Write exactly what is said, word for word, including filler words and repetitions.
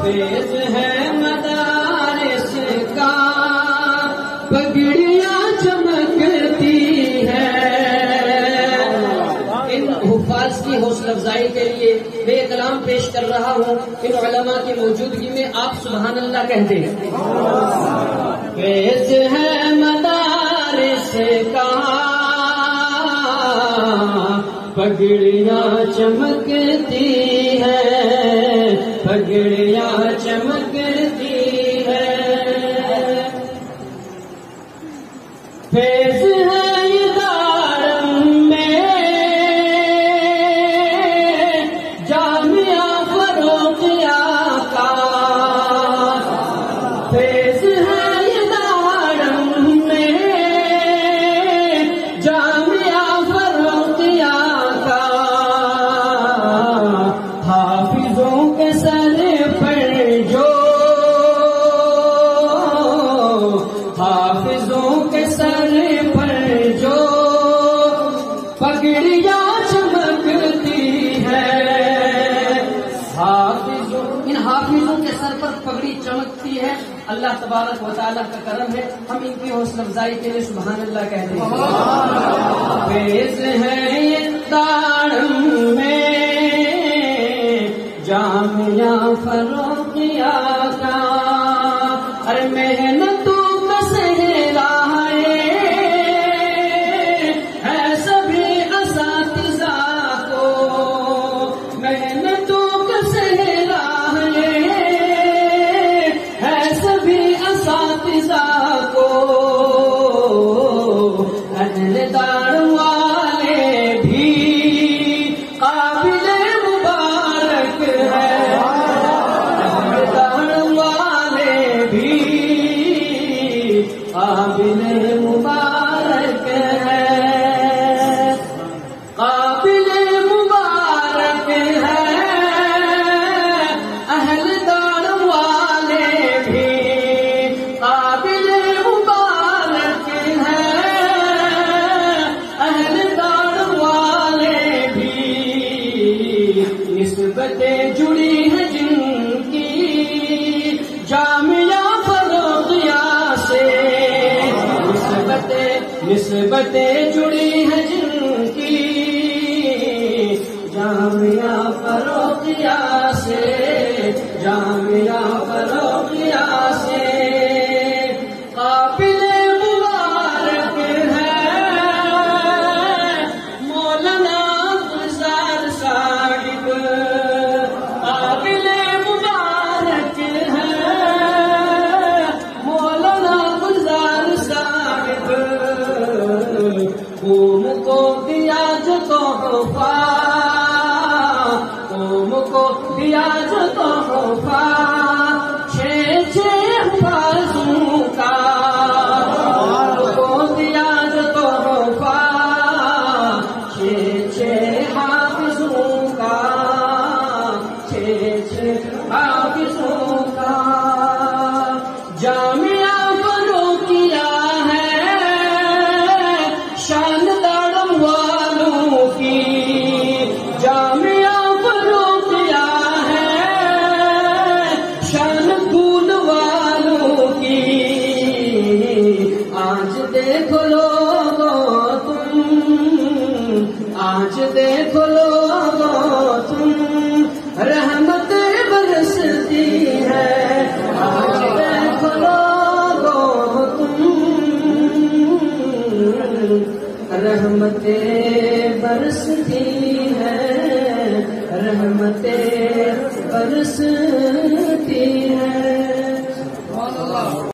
فیض ہے مدارس کا پگڑیاں چمکتی ہے. ان حفاظ کی حوصلہ افزائی کے لیے میں کلام پیش کر رہا ہوں. ان علماء کی موجودگی میں آپ سبحان اللہ کہتے ہیں. فیض ہے مدارس کا پگڑیاں چمکتی ہے پگڑیاں چمکتی ہے. فیض ہے یہ دارم میں جامعہ فروغیہ کا. فیض ہے یہ دارم میں جامعہ فروغیہ کا. حافظوں کے سر پر جو حافظوں کے سر پر جو پگڑیاں چمکتی ہے. حافظوں ان حافظوں کے سر پر پگڑی چمکتی ہے. اللہ تبارک و تعالیٰ کا کرم ہے. ہم ان کی حوصلہ افزائی کے لیے سبحان اللہ کہتے ہیں. فیض ہے یہ دارم میں جامعہ فروغیہ کا. ارے محنتوں کا صحرا ہے سبھی اساتذہ کو. محنتوں کا صحرا ہے سبھی اساتذہ کو. اہل دار والے بھی قابل مبارک ہے. اہل دار والے بھی قابل مبارک ہے. قابل مبارک ہے اہل دار والے بھی قابل مبارک ہے. اہل دار والے بھی نسبتیں جڑی ہیں جن کی جامعہ فروغیہ سے. نسبتیں نسبتیں جڑی ہیں جن کی جامعہ فروغیہ سے. جامعہ فروغیہ سے قابل مبارک ہے مولانا گلزار صاحب. قابل مبارک ہے مولانا گلزار صاحب. قوم کو دیا جو تحفہ قوم کو دیا جو تحفہ چھ چھ حفاظوں کا. قوم کو دیا جو تحفہ چھ چھ حافظوں کا. چھ چھ حافظوں کا. جامعہ فروغیہ ہے شان دارم والوں کی. جامعہ فروغیہ ہے شان پھول والوں کی. آج دیکھ لو تم آج دیکھ لو تم رحمت برستی ہے. آج دیکھ لو تم رحمتیں برستی ہے. رحمتیں برستی ہے.